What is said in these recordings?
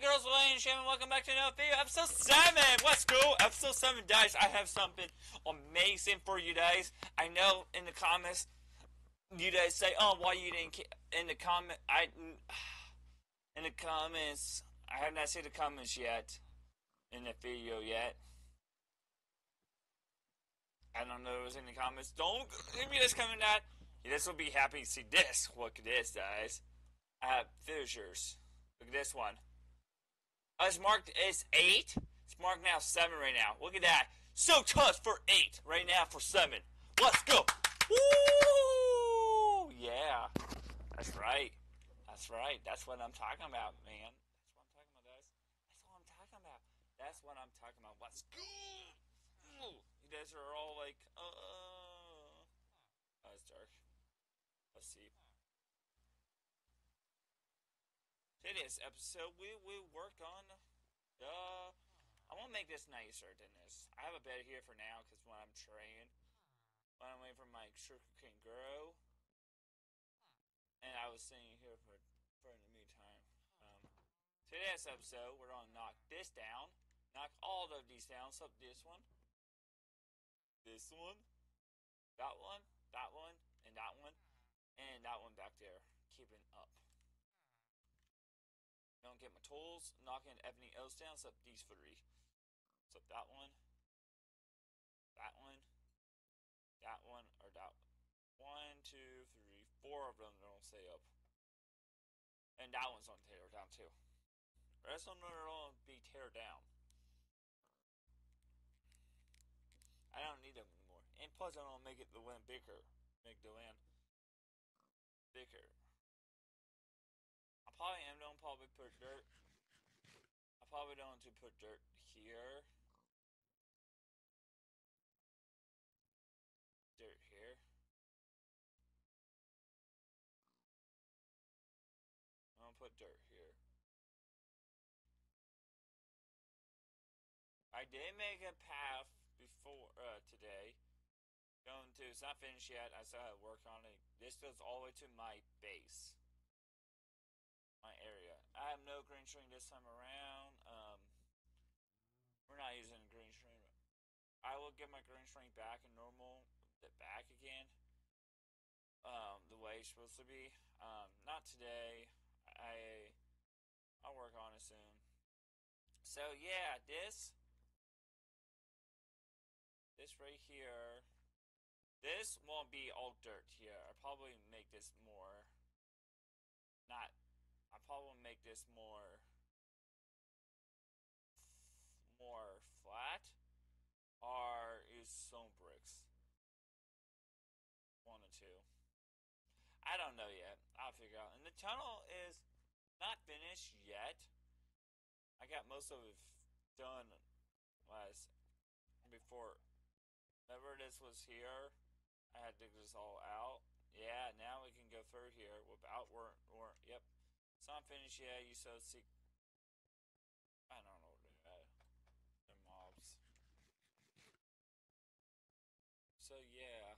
girls, Lane and Shaman, welcome back to another video. Episode 7! Let's go! Episode 7, guys. I have something amazing for you guys. I know in the comments, you guys say, oh, why you didn't... In the comments, I have not seen the comments yet. In the video yet. I don't know if it was in the comments. Don't... If you guys coming that, you guys will be happy to see this. Look at this, guys. I have finishers. Look at this one. It's marked as 8. It's marked now 7 right now. Look at that. So tough for 8 right now for 7. Let's go. Woo! Yeah. That's right. That's right. That's what I'm talking about, man. That's what I'm talking about, guys. That's what I'm talking about. Let's go. You guys are all like, oh, it's dark. Let's see. Today's episode, we will work on I want to make this nicer than this. I have a bed here for now because when I'm training, when I'm waiting for my sugar cane grow, and I was sitting here for in the meantime. Today's episode, we're gonna knock this down, knock all of these down, except this one, that one, that one, and that one back there. Keeping up. Don't get my tools, knocking everything else down except these 3. Except that one, that one, that one, or that 1, 2, 3, 4 of them don't stay up. And that one's on tear down too. The rest of them are all be tear down. I don't need them anymore. And plus I don't make it the land bigger. Make the land bigger. I probably put dirt. I probably don't want to put dirt here. Dirt here. I'm gonna put dirt here. I did make a path before today. It's not finished yet. I still have to work on it. This goes all the way to my base. My area. I have no green string this time around. We're not using green string. I will get my green string back in normal, back again. The way it's supposed to be. Not today. I'll work on it soon. So yeah, this right here. This won't be all dirt here. I'll probably make this more. I'll probably make this more flat, or use stone bricks. 1 or 2. I don't know yet. I'll figure out. And the tunnel is not finished yet. I got most of it done before. Whenever this was here, I had to dig this all out. Yeah, now we can go through here without yep. It's not finished yet. You so see. I don't know where they're at. They're mobs. So yeah.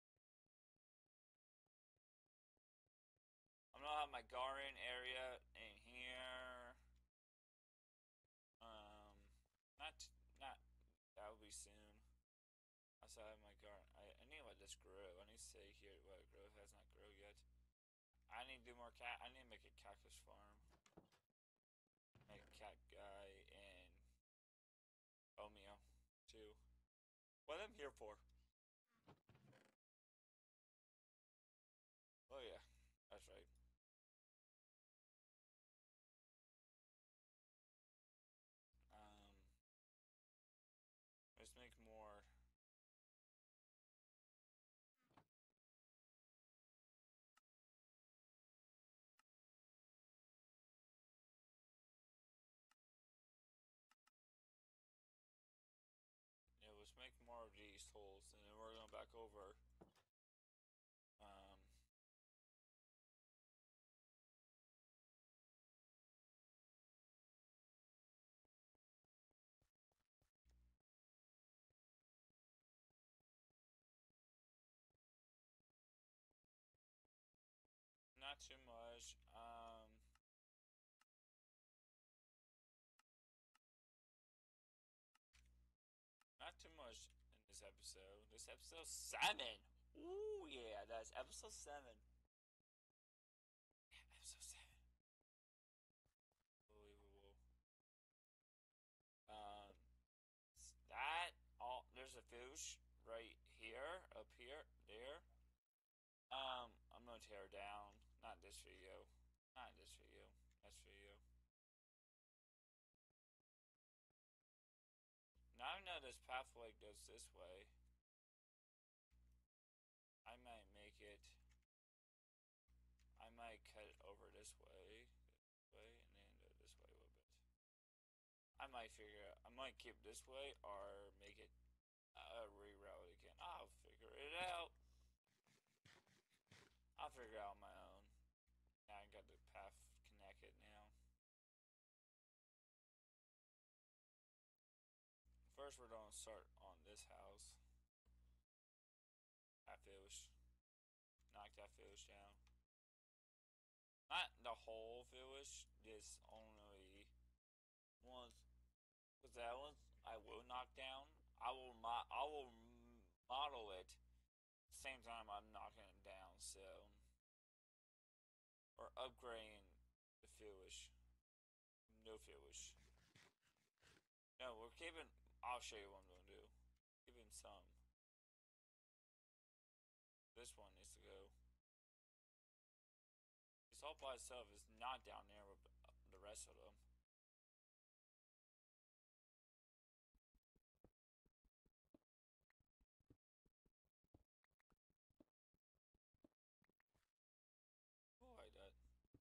I'm gonna have my garden area in here. Not that will be soon. I still have my garden. I need to let this grow. I need to stay here while it grows. It has not grown yet. I need to do more cat. I need to make a cactus farm. Make a cat guy and Omeo too. What I'm here for? Oh yeah, that's right. Let's make more. Yeah, let's make more of these tools, and then we're going back over. Not too much. too much in this episode. This episode 7. Ooh, yeah, that's episode 7. Yeah, episode 7. Unbelievable. Um, that all there's a fish right here, up here, there. I'm gonna tear down. Not this video. Not this video. Next video. Now I know this pathway goes this way. I might make it. I might cut it over this way, and then go this way a little bit. I might figure out. I might keep this way or make it reroute it again. I'll figure it out. I'll figure it out on my own. Now I got the path connected now. First, we're gonna start on this house. That village. Knock that village down. Not the whole village. Just only ones. Cause that one I will knock down. I will model it. Same time I'm knocking it down. So or upgrading the village. No village. No, we're keeping. I'll show you what I'm gonna do. Keeping some. This one needs to go. It's all by itself. It's not down there with the rest of them. Oh, I did.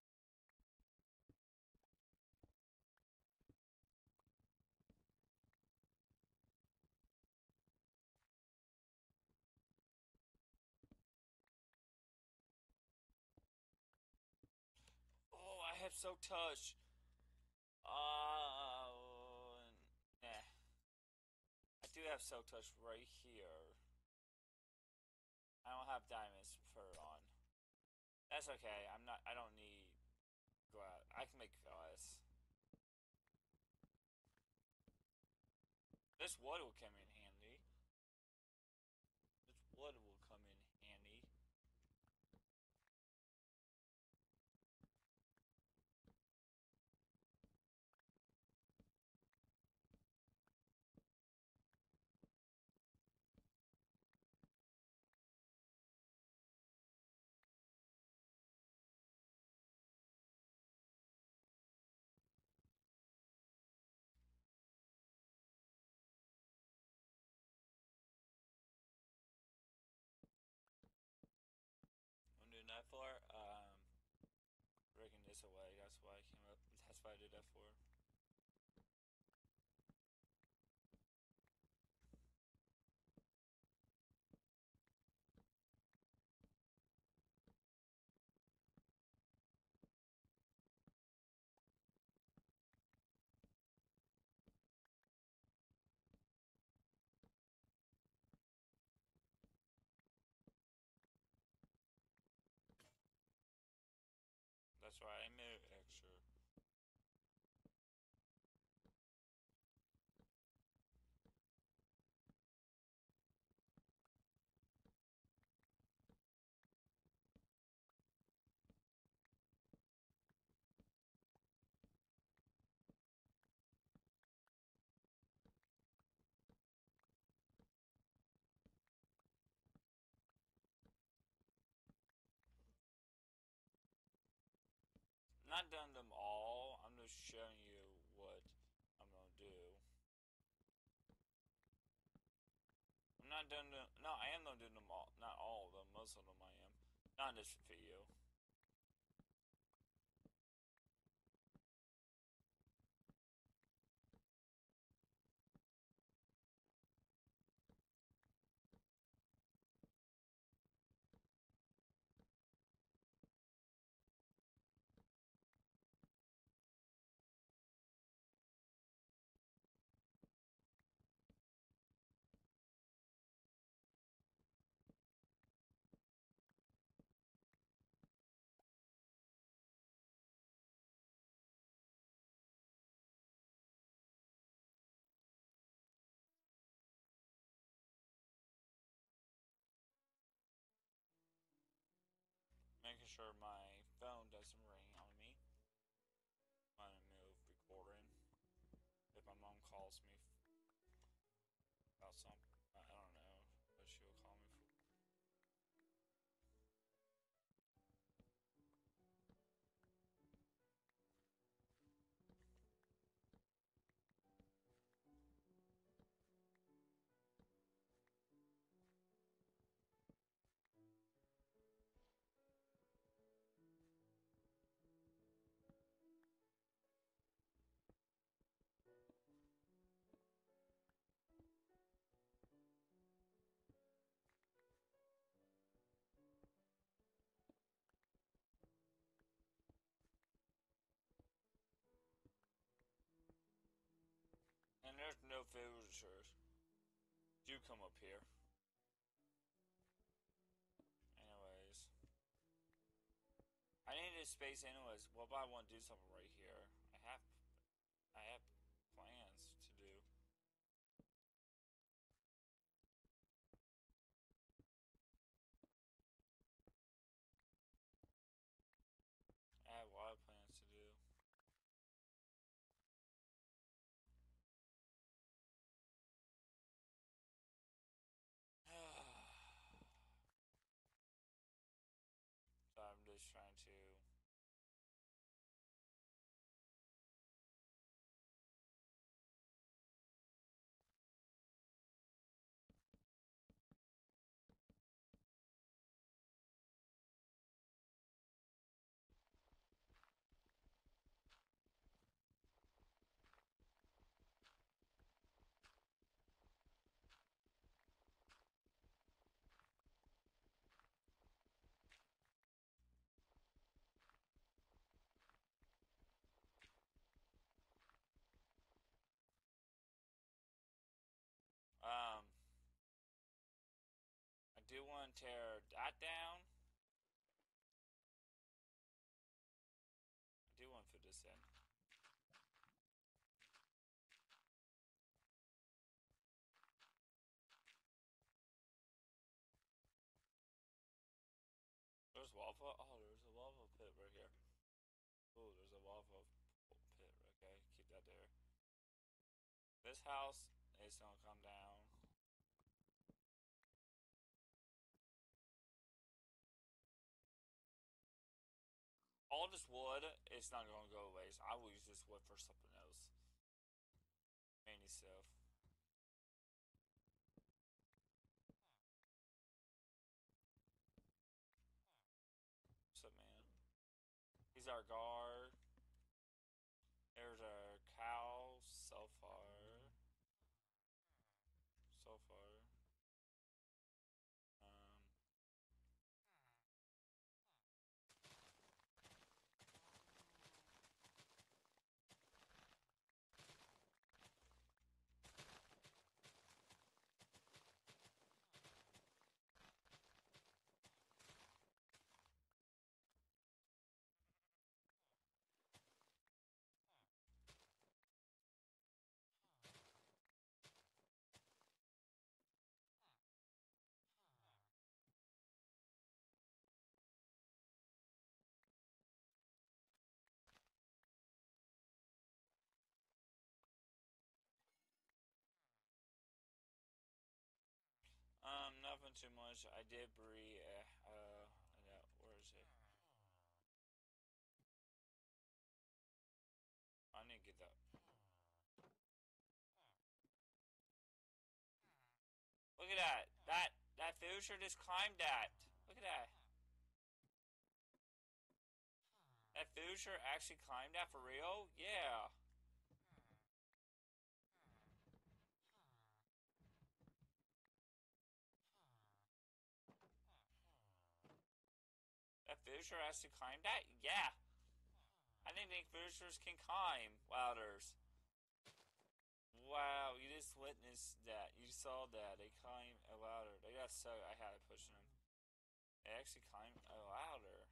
Oh, I have so touch. Nah. I do have so touch right here. I don't have diamonds to put it on. That's okay. I'm not. I don't need glass. I can make glass. This wood will come in handy. This wood will come in handy. I'm doing that for. Breaking this away. That's why I came up. That's why I did that for. That's why I made it extra. Not done them all. I'm just showing you what I'm gonna do. I'm not done. No, I am gonna do them all. Not all of them. Most of them I am. Not in this video. making sure my phone doesn't ring on me. I'm gonna move recording. If my mom calls me about something, I don't know what she will call me for. And there's no visitors. Do come up here. Anyways. I need a space anyways. What about I want to do something right here? I have plans to do. I have a lot of plans to do. So I'm just trying to. Um, I do want to tear that down. I do want to put this in. There's lava. Oh, there's a lava pit right here. Oh, there's a lava pit. Okay, keep that there. This house is gonna come down. All this wood is not gonna go away. So I will use this wood for something else. Mainly stuff. What's up, man? He's our guard. There's our cow. So far. So far. Um. Nothing too much. I did breed. Yeah, where is it? I need to get that. Look at that. That Fuchsia just climbed that. Look at that. That Fuchsia actually climbed that for real? Yeah. That Fuchsia actually climbed that? Yeah. I didn't think Fuchsias can climb ladders. Wow, you just witnessed that. You saw that. They climbed a ladder. They got so I had to push them. They actually climbed a ladder.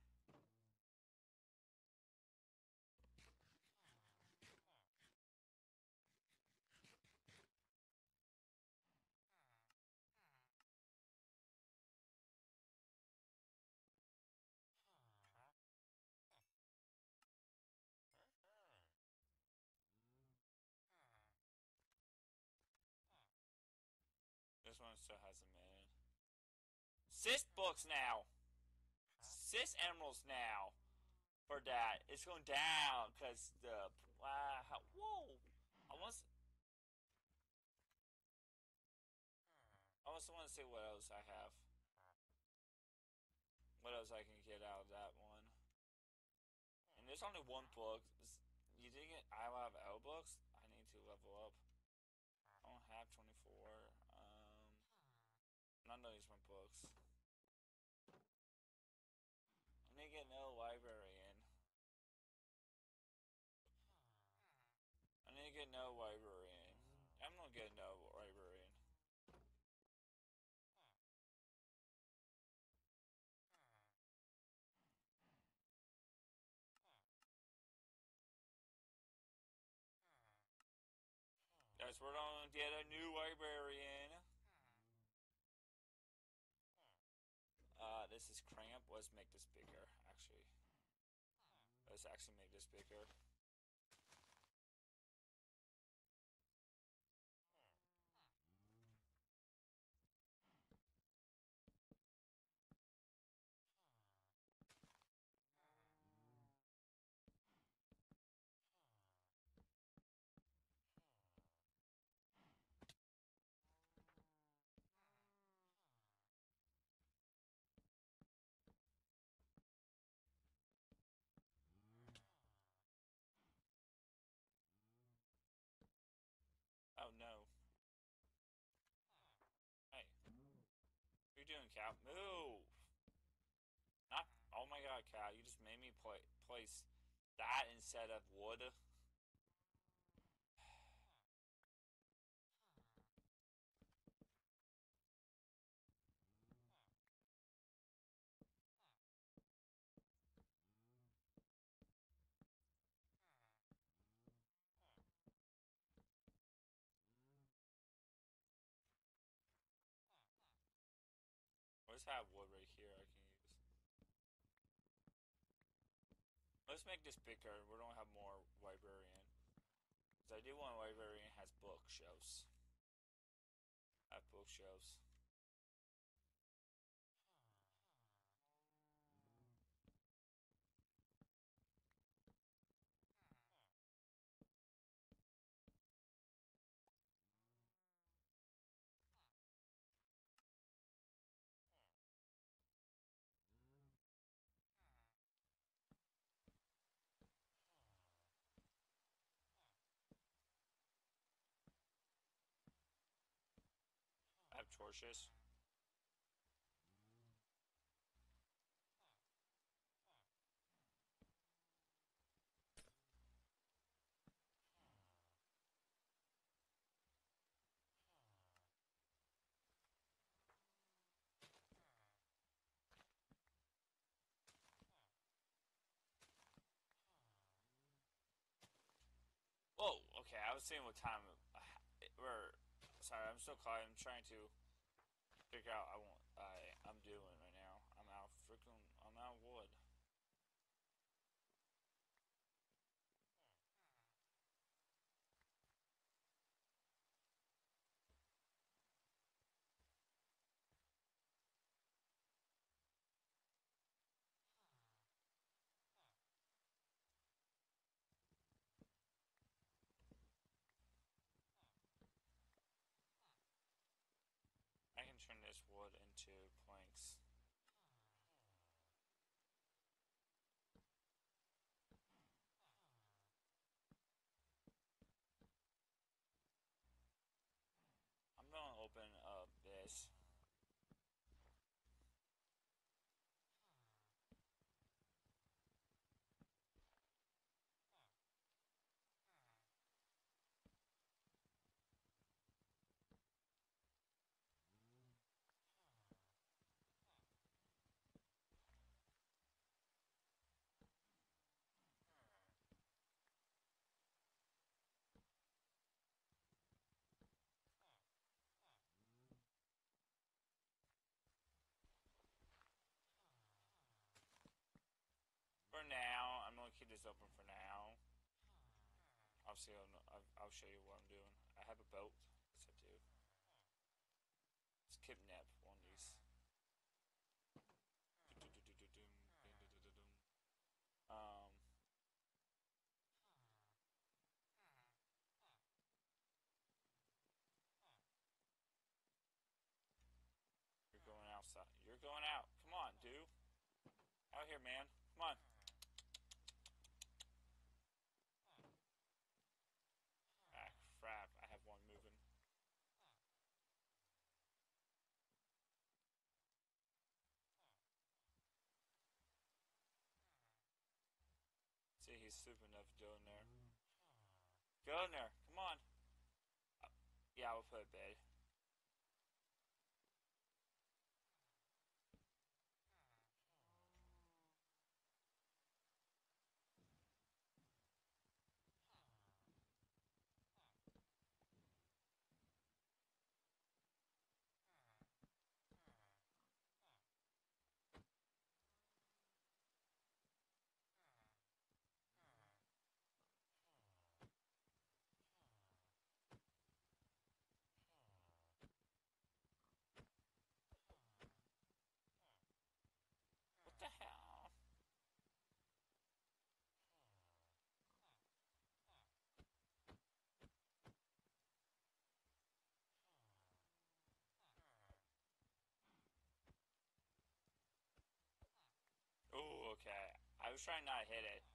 still has a minute. Sis books now. Sis emeralds now. For that, it's going down because the wow. Whoa! I want. I also want to see what else I have. What else I can get out of that one. And there's only one book. You think I will have L books? I need to level up. I don't have 24. None of these my books. I need to get no library in. I need to get no library in. I'm gonna get no library in. Guys, we're gonna get a new librarian. This is cramped. Let's make this bigger, actually. Let's actually make this bigger. Oh no. Hey. What are you doing, Cal? Move! Not. Oh my god, Cal. You just made me place that instead of wood. Let's have wood right here I can use. Let's make this bigger. We don't have more librarian. Because I do want librarian has bookshelves. I have bookshelves. I have torches. Whoa, okay, I was seeing what time we're. Sorry, I'm still caught. I'm trying to figure out I'm doing right now. I'm out of wood. I can turn this wood into planks. I'm gonna open up this. For now, I'm gonna keep this open for now. Obviously, I'll show you what I'm doing. I have a boat. Yes, I do. Let's kidnap one of these. Um, you're going outside. You're going out. Come on, dude. Out here, man. Come on. Ah, crap. I have one moving. See, he's stupid enough to go in there. Go in there. Come on. Yeah, we'll put it bed. What the hell? Oh, okay. I was trying not to hit it.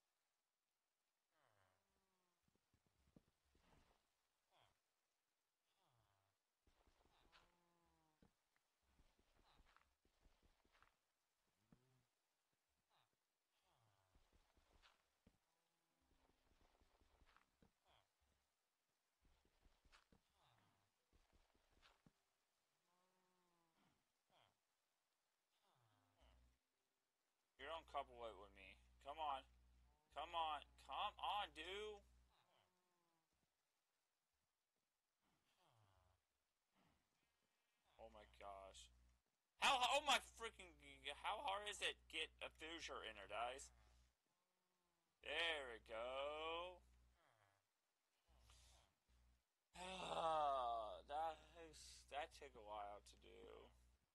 You don't couple it with me. Come on. Come on. Come on, dude. Oh my gosh. How, oh my freaking, how hard is it get a fissure in her, guys? There we go. That took a while to do.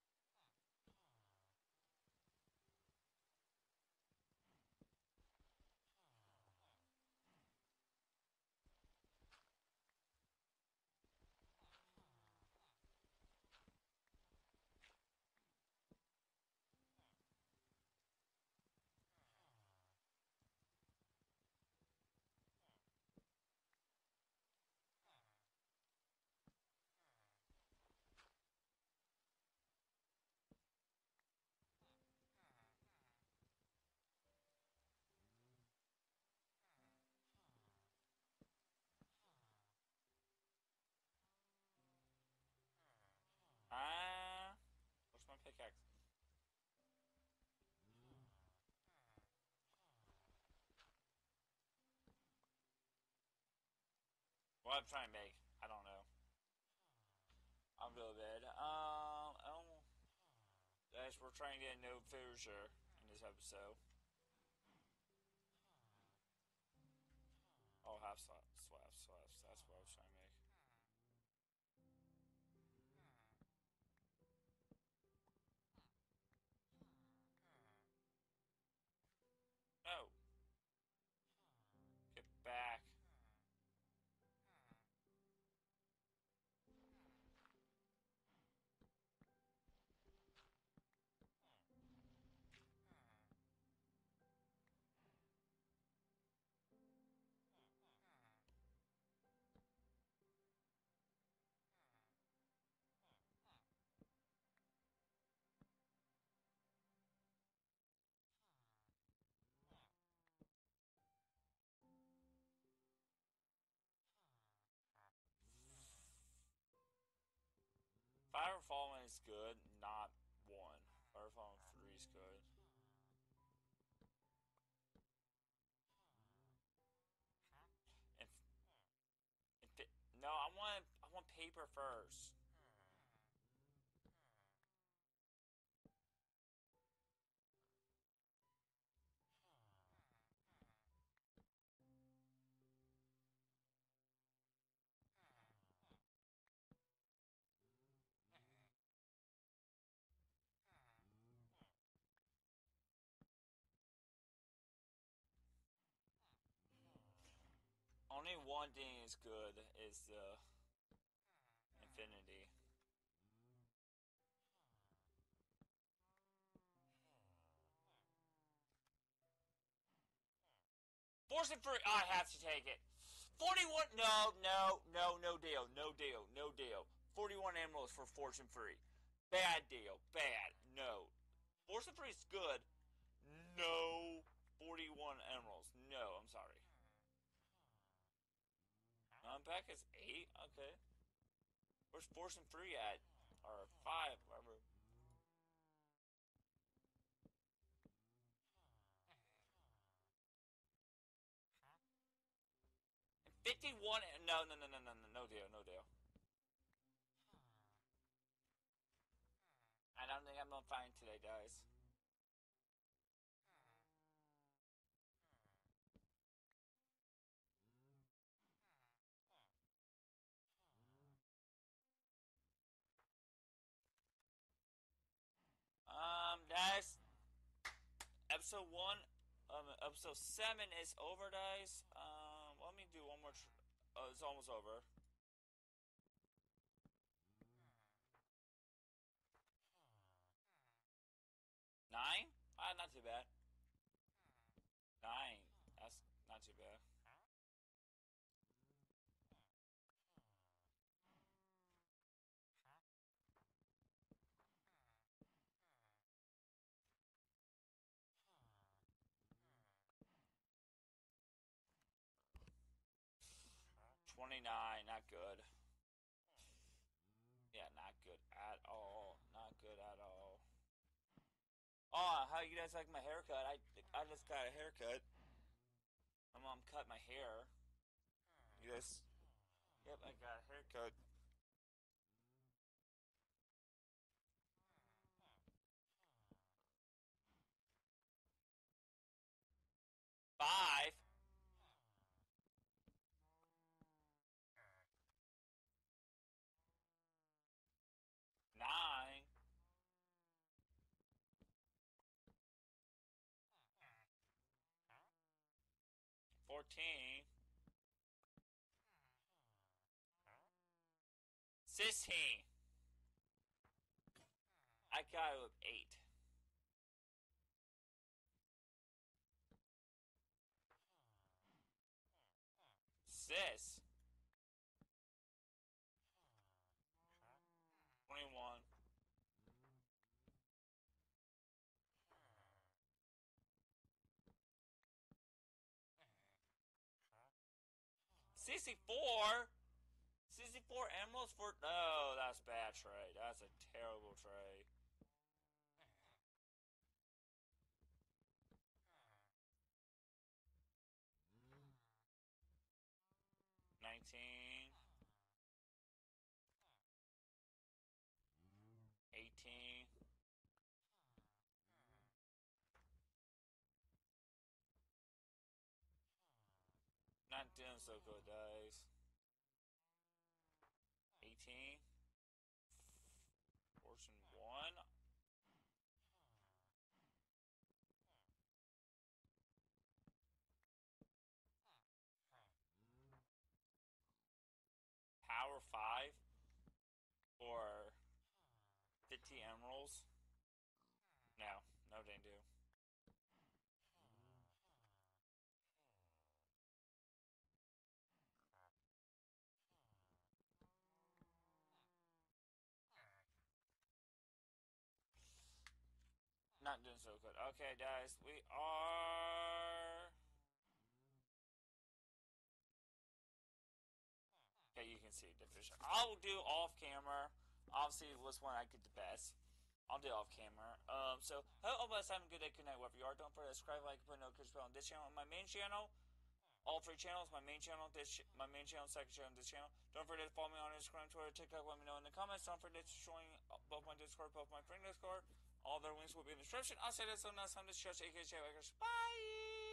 Ah, where's my pickaxe? What I'm trying to make, I don't know. I'm really bad. Guys, we're trying to get no fissure in this episode. Oh, half slaps. That's what I was trying to make. No, get back. Fire Fallen is good, not one. Fire Fallen 3 is good. And, and no, I want paper first. Only one thing is good, is the infinity. Force and Free, I have to take it. 41, no deal, no deal, no deal. 41 emeralds for Force and Free. Bad deal, bad, no. Force and Free is good. No 41 emeralds. No, I'm sorry. Unpack is 8? Okay. Where's Force and Free at? Or 5, whatever. And 51, no deal, no deal. I don't think I'm gonna find today, guys. Guys, episode 1, episode 7 is over, guys. Let me do one more. Oh, it's almost over. 9? Not too bad. 9. That's not too bad. $29, not good. Yeah, not good at all. Not good at all. Oh, how you guys like my haircut? I just got a haircut. My mom cut my hair. You guys? Yep, I got a haircut. 5. 9. 14. 16. I got it with 8. Sis. 21. 64? 64 emeralds for... Oh, that's bad trade. That's a terrible trade. 19. 18. Not doing so good, guys. 18. Fortune 1. Power 5 for 50 emeralds. No, no didn't do. Not doing so good. Okay, guys, we are... Okay, you can see the fish. I'll do off camera. Obviously, this one I get the best. I'll do off camera. So, hope all of us having a good day, good night, wherever you are. Don't forget to subscribe, like, put a notification bell on this channel. On my main channel, all 3 channels, my main channel, my main channel, second channel, this channel. Don't forget to follow me on Instagram, Twitter, TikTok. Let me know in the comments. Don't forget to join both my Discord, both my friend Discord. All their links will be in the description. I'll say this on next time. This is Josh, aka Bye!